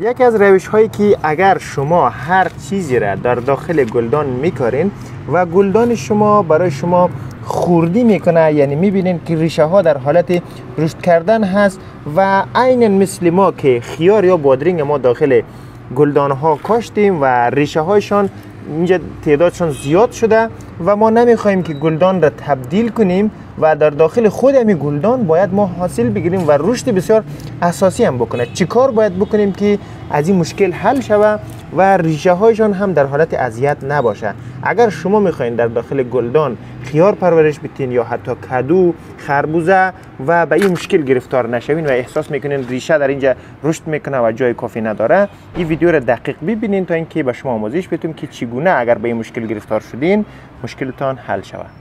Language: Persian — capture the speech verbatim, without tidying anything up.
یکی از روش هایی که اگر شما هر چیزی را در داخل گلدان میکارین و گلدان شما برای شما خوردی میکنه، یعنی میبینین که ریشه ها در حالت رشد کردن هست و عین مثل ما که خیار یا بادرینگ ما داخل گلدان ها کاشتیم و ریشه هایشان اینجا تعدادشان زیاد شده و ما نمیخوایم که گلدان را تبدیل کنیم و در داخل خود همین گلدان باید ما حاصل بگیریم و رشد بسیار اساسی هم بکنه. چی کار باید بکنیم که از این مشکل حل شود و ریشه هایشان هم در حالت اذیت نباشه؟ اگر شما میخواین در داخل گلدان خیار پرورش بدین یا حتی کدو، خربوزه و به این مشکل گرفتار نشوین و احساس میکنین ریشه در اینجا رشد میکنه و جای کافی نداره، این ویدیو را دقیق ببینین تا اینکه به شما آموزش بدم که چگونه اگر به این مشکل گرفتار شدین مشکلتان حل شود.